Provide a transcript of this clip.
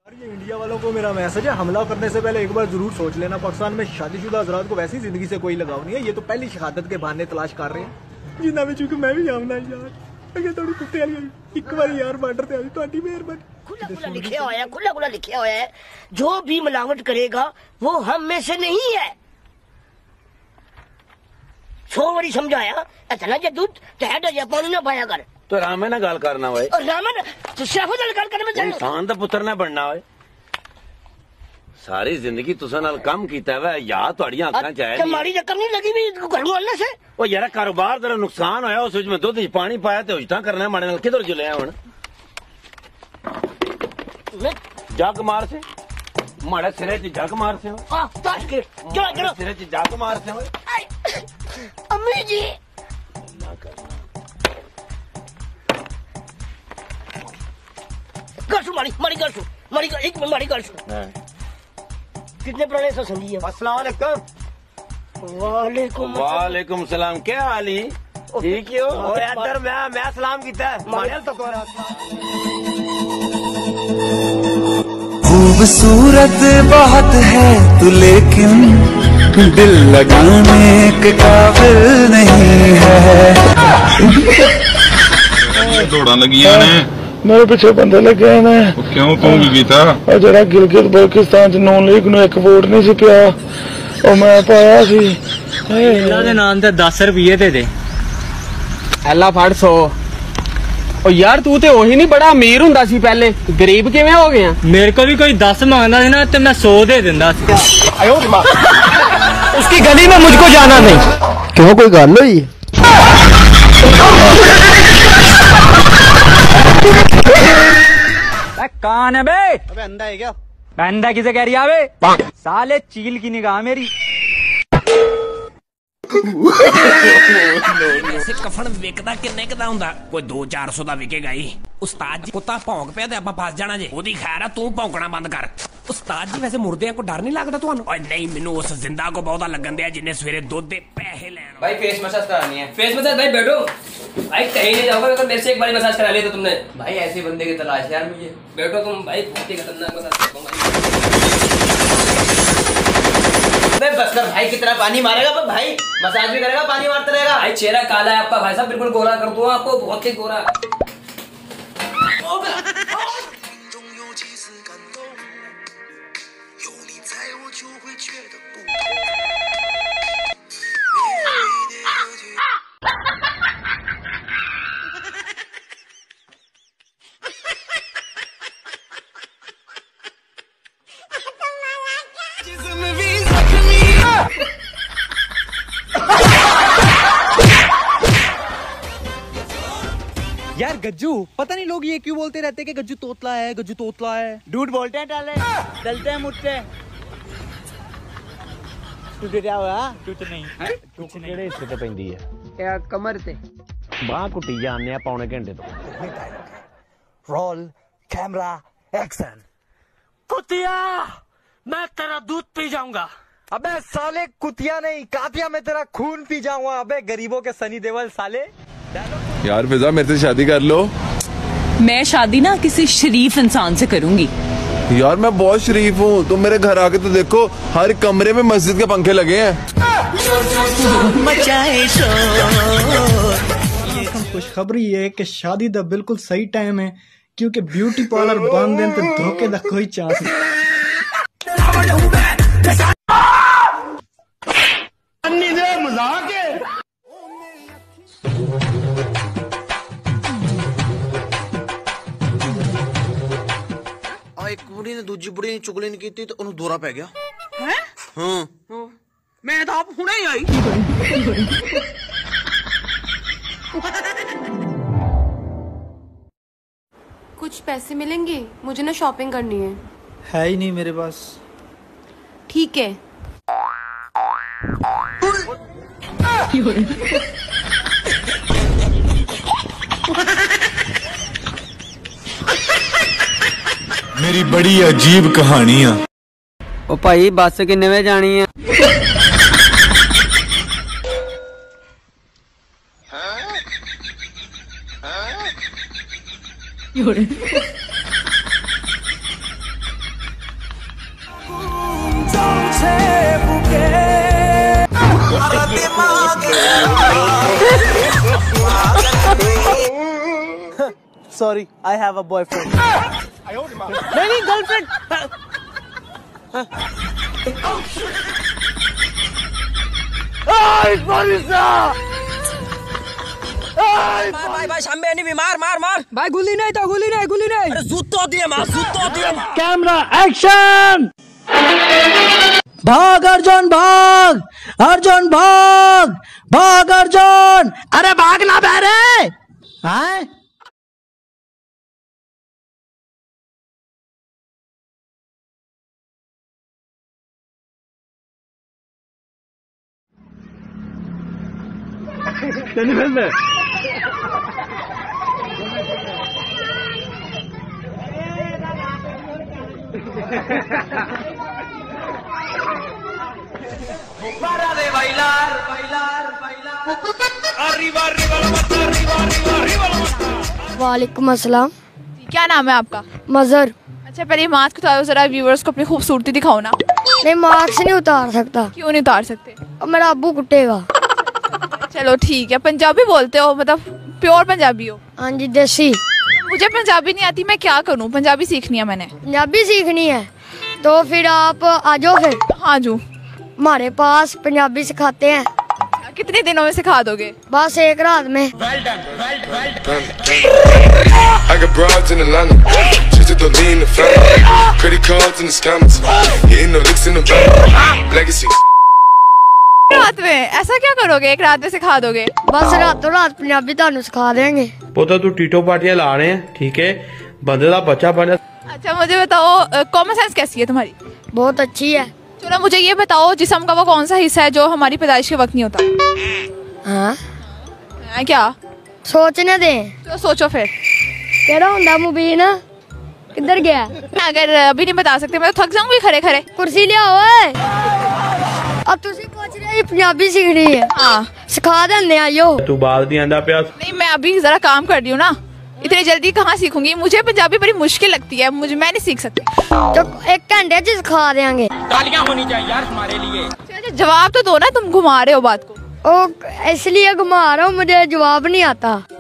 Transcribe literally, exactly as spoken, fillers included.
ये इंडिया वालों को मेरा मैसेज है, हमला करने से पहले एक बार जरूर सोच लेना। पाकिस्तान में शादीशुदा हजरात को वैसी जिंदगी से कोई लगाव नहीं है, ये तो पहली शहादत के बहाने तलाश कर रहे हैं। जिन्ना में चूंकि मैं भी आऊंगा यार, अगर थोड़ी कुत्ते वाली एक बार यार बॉर्डर पे आई तो आंटी मेहरबानी। खुला खुला लिखा हुआ है, खुला खुला लिखा हुआ है, जो भी मिलावट करेगा वो हम में से नहीं है। सौ बारी समझाया इतना जे दूध टहड या पानी ना पाया कर। तो रामे ना गल करना होए और रामन तो सिर्फ नाल गल करने में जानो इंसान दा पुत्र ना बनना होए। सारी जिंदगी तुसा नाल काम कीता है या ਤੁਹਾਡੀਆਂ ਅੱਖਾਂ ਚ ਆਇਆ ਤੇ ਮਾੜੀ ਰਕਮ ਨਹੀਂ ਲੱਗੀ ਵੀ ਘਰੋਂ ਆਉਣਾ ਸੇ। ਉਹ ਯਾਰ ਕਾਰੋਬਾਰ ਦਾ ਨੁਕਸਾਨ ਹੋਇਆ, ਉਸ ਵਿੱਚ ਮੈਂ ਦੁੱਧ ਚ ਪਾਣੀ ਪਾਇਆ ਤੇ ਉਜਟਾਂ ਕਰਨਾ ਮਾੜੇ ਨਾਲ ਕਿਧਰ ਜੁਲਿਆ ਹੁਣ। ਜੱਗ ਮਾਰ ਸੇ ਮਾੜੇ ਸਿਰੇ ਚ ਜੱਗ ਮਾਰ ਸੇ। ਹਾਂ ਤਾਸ਼ ਕੇ ਚਲੋ ਚਲੋ ਸਿਰੇ ਚ ਜੱਗ ਮਾਰ ਸੇ ਓਏ। ਅੰਮੀ ਜੀ ਨਾ ਕਰ गलसू मारी मारी गलसू मारी एक मिनट मारी गलसू कितने पुराने से संगी है। अस्सलाम वालेकुम। वालेकुम वालेकुम सलाम, क्या हाल है? ठीक हो? ओए अंदर मैं मैं सलाम कीता है मारे तो तोरा। खूबसूरत बहुत है तू लेकिन दिल लगाने के काबिल नहीं है। दौड़ा लगिया ने मेरे पिछे बंदे लगे ने। क्यों तू की कीता? और जरा गिलगित बल्किस्तान च नॉन लीग नु एक वोट नहीं सी पिया, और मैं पाया सी। इन्हां दे नाम ते दस रुपये दे दे। ਐਲਾ ਫੜ ਸੌ। ओ यार तू ते ਉਹੀ नहीं बड़ा अमीर हुंदा सी पहले, गरीब किवें हो गया? मेरे को भी कोई दस मांगदा सी ना ते मैं सौ दे दिंदा सी। आयो उसकी गली में मुझको जाना नहीं। क्यों कोई गल हुई? कौन है बे? अबे अंधा है क्या? अंधा किसे कह रही है बे? साले चील की निगाह मेरी। ਵੈਸੇ ਕਫਨ ਵਿਕਦਾ ਕਿੰਨੇ ਕੁ ਦਾ ਹੁੰਦਾ? ਕੋਈ ਦੋ ਚਾਰ ਸੌ ਦਾ ਵਿਕੇਗਾ ਹੀ। ਉਸਤਾਦ ਜੀ ਕੁੱਤਾ ਭੌਂਕ ਪਿਆ ਤੇ ਆਪਾਂ ਫਸ ਜਾਣਾ ਜੇ। ਉਹਦੀ ਖੈਰ ਆ, ਤੂੰ ਭੌਂਕਣਾ ਬੰਦ ਕਰ। ਉਸਤਾਦ ਜੀ ਵੈਸੇ ਮੁਰਦਿਆਂ ਕੋ ਡਰ ਨਹੀਂ ਲੱਗਦਾ ਤੁਹਾਨੂੰ? ਓਏ ਨਹੀਂ, ਮੈਨੂੰ ਉਸ ਜ਼ਿੰਦਾ ਕੋ ਬਹੁਤਾ ਲੱਗਣ ਦਿਆ ਜਿੰਨੇ ਸਵੇਰੇ ਦੁੱਧ ਦੇ ਪੈਸੇ ਲੈਣ। भाई फेस मसाज करानी है। फेस मसाज भाई बैठो, भाई कहीं नहीं जाओगे अगर मेरे से एक बार मसाज करा लिया तो तुमने। भाई ऐसे बंदे की तलाश है यार मुझे। बैठो तुम भाई, बहुत ही खतरनाक मसाज करता हूं भाई। बस कर भाई, कितना पानी मारेगा पर भाई मसाज भी करेगा पानी मारता रहेगा। भाई चेहरा काला है आपका भाई साहब, बिल्कुल गोरा कर दूं आपको, बहुत ही गोरा। यार गज्जू, पता नहीं लोग ये क्यों बोलते रहते कि गज्जू तोतला है, गज्जू तोतला है। झूठ बोलते हैं टाले, डलते हैं मुझसे। टूटे क्या हुआ? टूट नहीं कुछ किहड़े हिस्से ते पैंदी है? क्या कमर ते बाह कुटी जाने पौने घंटे तो। Roll camera action. कुतिया मैं तेरा दूध पी जाऊंगा। अबे साले कुतिया नहीं, कातिया में तेरा खून पी जाऊंगा। अबे गरीबों के सनी देओल साले। यार फिजा मेरे से शादी कर लो। मैं शादी ना किसी शरीफ इंसान से करूंगी। यार मैं बहुत शरीफ हूँ, तुम मेरे घर आके तो देखो, हर कमरे में मस्जिद के पंखे लगे हैं। मचाए खुशखबरी है कि शादी दा बिल्कुल सही टाइम है, क्योंकि ब्यूटी पार्लर बंद है तो धोखे दा कोई चांस नहीं। मजाक है। एक बुढ़ी ने दूजी बुढ़ी ने चुगली नहीं की तो उन्हें दौरा पै गया है? हाँ मैं तो आप हुणे ही आई। कुछ पैसे मिलेंगे? मुझे ना शॉपिंग करनी है। है ही नहीं मेरे पास। ठीक है। मेरी बड़ी अजीब कहानी है। ओ भाई बस किन्ने बजे जानी है? Sorry I have a boyfriend. नहीं नहीं गर्लफ्रेंड। भाई भाई सामने नहीं बीमार मार मार भाई गुली नहीं तो गुली नहीं गुली नहीं अरे जूतो दिए मार जूतो दिए कैमरा एक्शन। भाग अर्जुन भाग, अर्जुन भाग, भाग अर्जुन, अरे भाग ना बेरे। हैं चलिए फिल्म में वालेकुम अस्सलाम। क्या नाम है आपका? मजर। अच्छा पहले मास्क उतारो जरा, व्यूअर्स को अपनी खूबसूरती दिखाओ ना। नहीं मास्क नहीं उतार सकता। क्यों नहीं उतार सकते? अब मेरा अब्बू कुटेगा। चलो ठीक है। पंजाबी बोलते हो, मतलब प्योर पंजाबी हो? हाँ जी देसी। मुझे पंजाबी नहीं आती, मैं क्या करूँ? पंजाबी सीखनी है मैंने। पंजाबी सीखनी है तो फिर आप आ जाओ फिर। हाँ जो हमारे पास पंजाबी सिखाते हैं। कितने दिनों में सिखा दोगे? बस एक रात में। I got broads in Atlanta, just to lean in the family, credit cards in the scammers, hitting the licks in the bank, legacy. रात में ऐसा क्या करोगे? एक रात में सिखा दोगे? बस रातों रात पंजाबी तानू सिखा देंगे। पोता तू टीटो पार्टियां ला रहे हैं, ठीक है, बंदे का बच्चा बने। अच्छा मुझे बताओ कॉमन सेंस कैसी है तुम्हारी? बहुत अच्छी है। चलो मुझे ये बताओ, जिस्म का वो कौन सा हिस्सा है जो हमारी पैदाइश के वक्त नहीं होता? हाँ आ, क्या सोचने दे। तो सोचो फिर। केड़ा हुंदा मुबीन? किधर गया? अगर अभी नहीं बता सकते मैं तो थक जाऊंगी खड़े खड़े। कुर्सी ले आओ। अब तुसी पूछ रहे हो पंजाबी सीखनी है? हाँ सिखा देंगे आयो। तू बाल नहीं आंदा प्यास। नहीं मैं अभी जरा काम कर रही हूँ ना, इतनी जल्दी कहाँ सीखूंगी? मुझे पंजाबी बड़ी मुश्किल लगती है, मुझे मैं नहीं सीख सकती। तो एक घंटे च सिखा देंगे। तालियां होनी चाहिए यार तुम्हारे लिए। जवाब तो दो ना, तुम घुमा रहे हो बात को। ओ इसलिए घुमा रहा हूँ, मुझे जवाब नहीं आता।